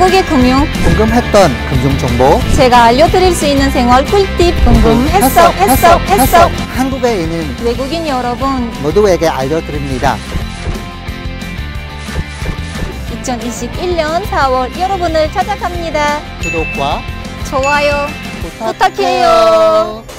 한국의 금융 궁금했던 금융정보 제가 알려드릴 수 있는 생활 꿀팁 궁금했어. 한국에 있는 외국인 여러분 모두에게 알려드립니다. 2021년 4월 여러분을 찾아갑니다. 구독과 좋아요 부탁해요.